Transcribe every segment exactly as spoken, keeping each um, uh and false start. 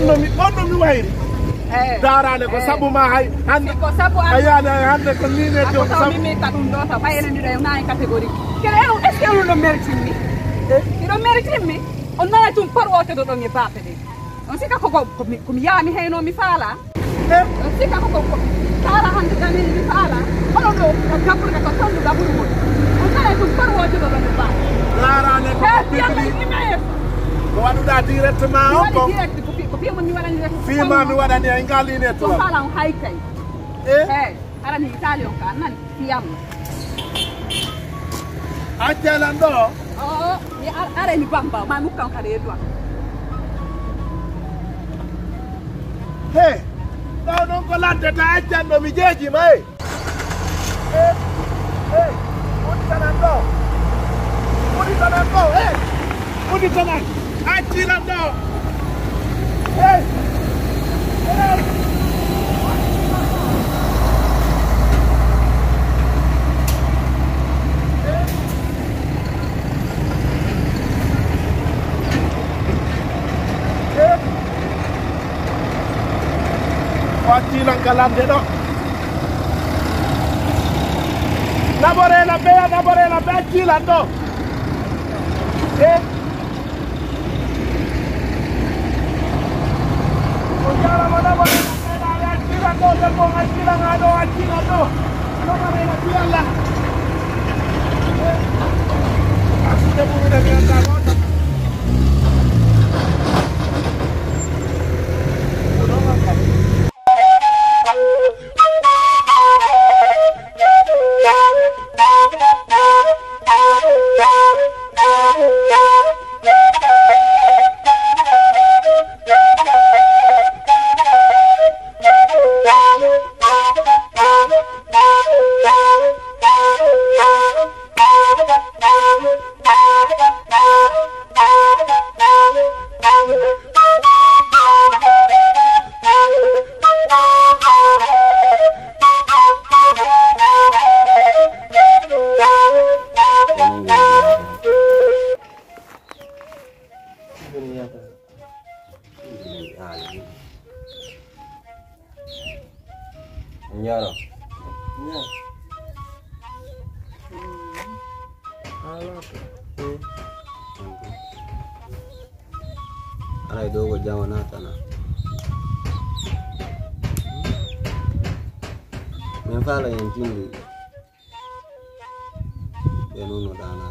onno mi onno mi wayri eh darane ko sabu ma hay hande ko sabu ayana hande ko ni ne to sabu mi ka dum do ta bayene ni rew nani catégorie kele eno est ce que on no mérite mi eh ino mérite mi on nana tum par wote do do mi pape de on sika ko ko ko mi yami heyno mi faala eh on sika ko ko sara hande dani mi faala ono do ko gabur ka ko tondu gabur mo on nana tum par wote do do mi pape darane ko pigli ko waduda directement on ko direct ko ko fi mi wala direct fi ma mi wadani ay ngalini to ko faala on hay kay eh eh ara ni italian ka nan fiyam ajala ndo oh ni ara ni bamba ma mu kan kare do hey no non ko ladde ta ajando mi jeji may eh eh udi tanando udi tanando eh udi tanan ajila ndo hey hey Wati lang kalande do. Nabore la be, nabore la be chilando. Eh. Ojara mana bore la be chilando, se ponga chilando, chilando. No me la chilala. Eh. Así te pude ver la gota. Nyaro. Nya. Alay dogo jawana tana. Men fala yen tindi. Beno no dana.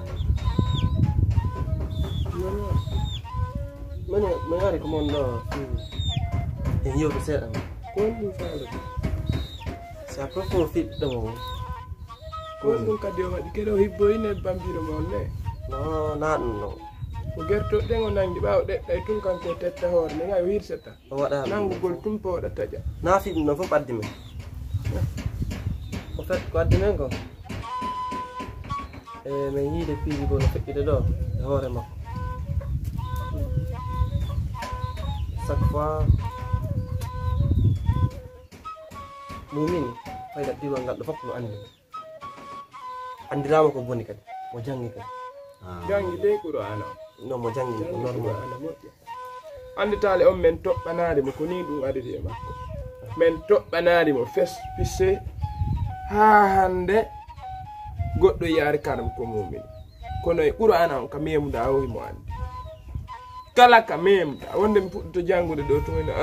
Mana mana komando. En yo se am. Quando fala. Se apropos fit do. Quando cadê o que do hiboine bambiro monne. No na no. O gerto dengo nangi baw de day tun kan ko tetta hor ne ngay wirsata. O wada Nangu gol tumpo da taja. na fit no fo paddi men. O fait ko addi men ko. Eh men yide piiji go no fekkide do hore makko. Chaque fois mumini fayda diwa ngal do fop no andi. Andirama ko boni kadi mo jangi kadi. Jangi de Qur'ana. No mo jangi ko normal. Andi tale on men tobbanade mo ko ni dum adidi e makko. Men tobbanade mo fes pisse ha hande goddo yaari karam ko mumini. Kono e Qur'ana on ka memuda o mo andi. Kala ka memuda wonde mi puddo jangude do to men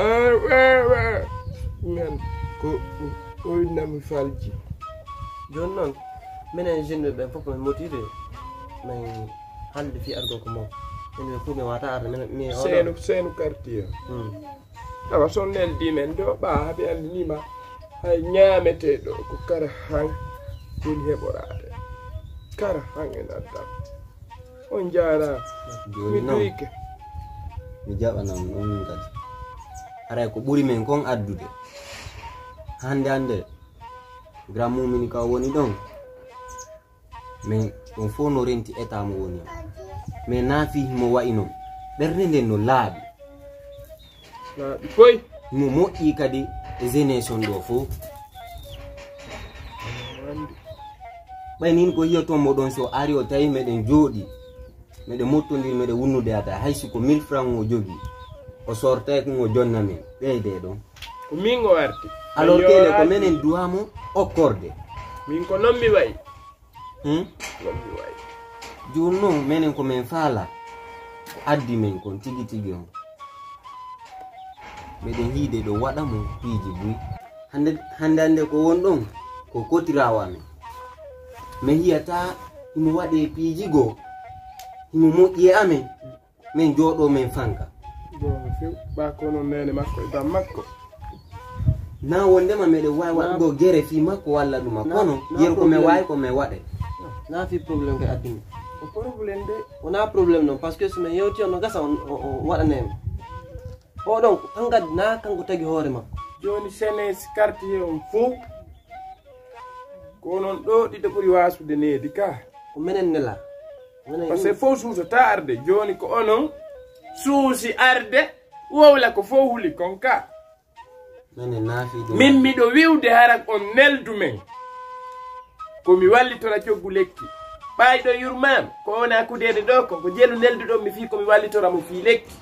men ko o nam falji. Jon non menen jeune be fop men motivé men hande fi argo ko mo en fu me wata ar men mi senu senu quartier hmm awa son nel di men do ba habe andi nima hay nyamete do ko kara han kun heborade kara han en adda on jara mi duike mi jaba nam non kadi ara ko buri men kon addude hande hande gram mumini ka woni don men on fo no renti eta mo woni men na fi mo waino berne den no laabi na boy mo mo i kadi generation do fo bayin ko yoto mo don so ari o tay meden jodi meden mottondir meden wunnude ata haysi ko mille francs o jogi o sorte ko jonna men ɓeyde ɗon ko min o arti alors kele ko menen duwamo okkorde min ko non mi wayi hmm? non mi wayi junno menen ko men faala addi men kon tigi tigi on meɗen hiide ɗo waɗa mo piiji buy hande hande hande ko won ɗon ko kotirawa men min hiyata himo waɗe piiji goo himo moƴƴi amen min jooɗo men fanka bon few ɓa kono nene makko e bam makko na wondema meɗen wawi waɗugo gere fi makko walla ɗuma kono yeru ko min wawi ko min waɗe na fi probléme koye addimi ko probléme de wona probléme noon par ce que somin yewti on no gasa on waɗanema oɗon kangadi na kanko tagi hoore makko joni sene quartier on fof ko non ɗo ɗiɗo ɓuuri wasude needi ka ko minen nela par ce que fof suusata arde joni ko onon suusi arde wowla ko fof huli kon ka menen naafiɗo min miɗo wiwde harak on neldu men komi wallitora coggu lekki ɓayɗo yurmam ko wona kudede ɗo ko ko jelu neldu ɗon mi fi komi wallitora mo fi lekki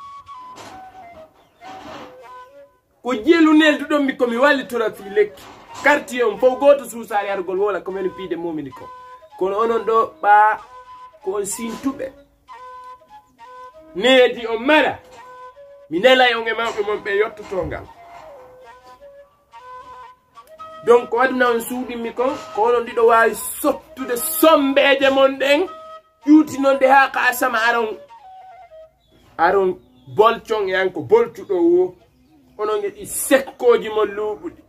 ko jelu neldu ɗon mi komi wallitora fi lekki quartier on fof goto suusari argol wola komin piide mumini ko kono onon ɗo ɓa ko on sintuɓe needi on mara mi nelay on e mawɓe mon ɓe yottotongal donc ko aduna on suuɗinmi kon ko onon ɗiɗo wawi sottude sombeje mon ɗen ƴuutinonde ha ka asama aron aron bolcon e an ko boltuɗo wo onon eɗi sekkoji mon luuɓuɗi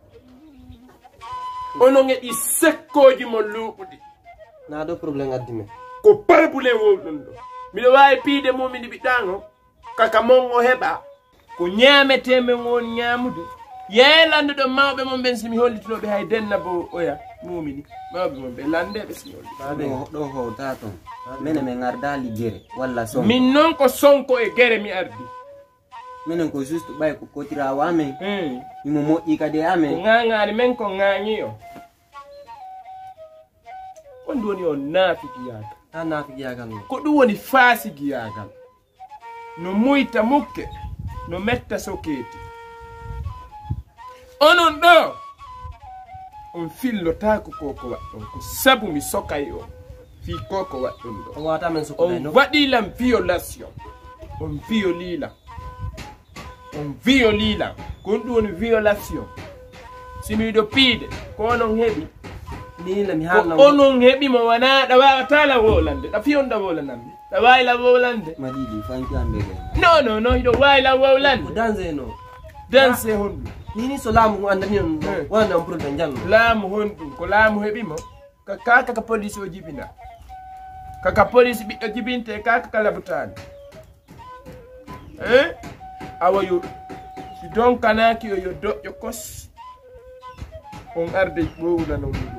onon eɗi sekkoji mon luuɓuɗi na ɗo probléme addimi ko parbulen wowɗon ɗo miɗo wawi piide mumini ɓiɗɗan o kaka mon o heɓa ko ñaametemen won ñaamude yeelande ɗo mawɓe mon ɓen simi hollitinoɓe hay denna bo oya mumini mawɓe mon ɓe landeɓe simi holli ɗo howta toon minen min ardali gere walla sonko min noon ko sonko e gere mi ardi minen ko juste ɓay ko kotirawo amen Hmm. imo moƴƴi kadi ko amen ŋaŋaari men ko ŋaaŋi o on ɗum woni o naafi giyagal ta naafi giyagal no ko ɗum woni faasi giyagal no muyta mukke no metta sokeeti onon ɗo on fillotako koko waɗɗon ko sabu mi sokay o fi koko waɗɗon ɗo on wawata men sokoɗay on no waɗilam violation on violilam on violilam kon ɗum woni violation simiɗo piide ko onon heɓi ni le mi ko haalna onon heɓi mo wona ɗa wawata la wolande ɗa fiyon ɗa wolanammi ɗa wawi la wolande maɗiɗi fanki amɓe gere non non non hiɗo wawi la ko wolande danger no danse honɗum ni ni so laamu ngu andani on Eh. wonande on probléme janno laamu honɗum ko laamu heɓimo ka kaka ka police o jibina kaka police ɓiɗɗo jibinte kaka ka labutani e awa yo si donkanaki o yo doƴƴo kos on arde ɓowlano muɗum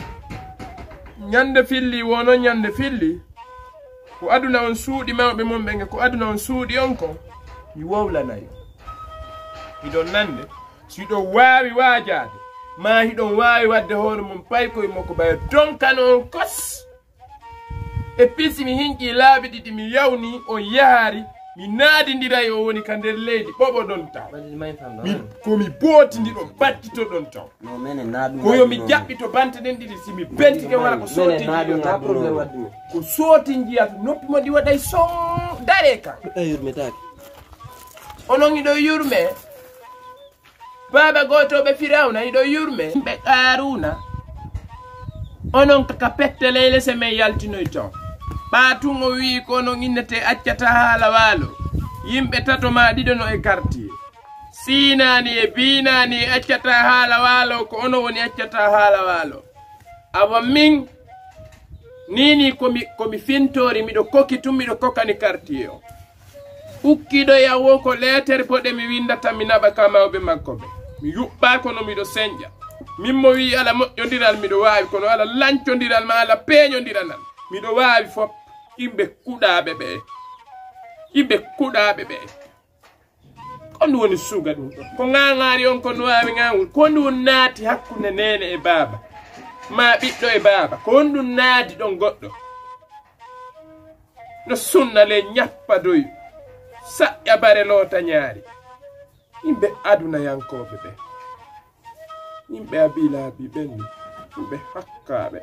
ñande filli wono ñande filli ko aduna on suuɗi mawɓe mon ɓe ko aduna on suuɗi on ko mi wowlanayo hiɗon nande si ɗon waawi waajade ma hiɗon waawi wadde hoore mum pay koye makko ɓaya donkano on kos e pisi mi hinƴi laabi ɗiɗi mi yawni on yahaari mi naadindiray o woni ka nder leydi ɓoɓo ɗon taw waɗi mayi famɗa mi komi bootidiɗo battito ɗon taw no menen na ɗum koyo mi jaɓɓito bante ɗen ɗiɗi simi bentike wala ko sooti na ɗum ta probléme waddimi ko sooti jiyata noppi mo ɗi waɗay son dare ka ɓiɗɗo yurmetaki onon iɗo yurme baba gotoɓe firawna iɗo yurme ɓe qaruna onon kaka pette leyle se men yaltinoy taw ɓatun o wi ko onon innete accata haala waalo yimɓe tato ma ɗiɗo no e quartier sinani e binani e accata haala waalo ko ono woni accata haala waalo awa min nini komi komi fintori miɗo koki tum miɗo kokani quartier o ukkiɗo yawo ko letere poɗe mi windata mi naɓa ka mawɓe makko ɓe mi yuɓɓa kono miɗo senƴa min mo wi ala moƴƴodiral miɗo wawi kono ala lancodiral ma ala peeñodiranal miɗo wawi fop yimɓe kuɗaɓe ɓe yimɓe kuɗaɓe ɓe ko ndu woni suga ɗum ɗo ko ŋaŋari on ko wawi ŋawol ko ndu naati hakkude nene e baaba ma ɓiɗɗo e baaba ko ndu naadi ɗon goɗɗo no sunna le ñappa doyu saƴƴa bare loota ñaari yimɓe aduna yankoɓe ɓe yimɓe abilaabi ɓenni yimɓe hakkaaɓe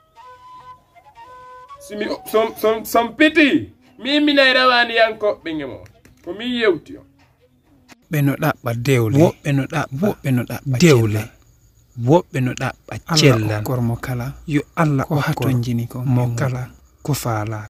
simi som som som piti miminay rawani yankoɓe ngemo ko mi yewti on ɓe no ɗaɓɓa dewle woɓɓe no ɗaɓɓa woɓɓe no ɗaɓɓa dewle woɓɓe no ɗaɓɓa cellal kormo kala yo Allah ko hatonjini ko mo kala ko faala